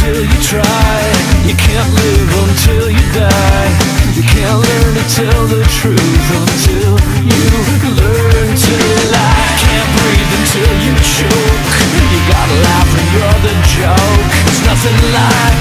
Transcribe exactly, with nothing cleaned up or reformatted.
until you try. You can't live until you die. You can't learn to tell the truth until you learn to lie. Can't breathe until you choke. You gotta laugh when you're the joke. There's nothing like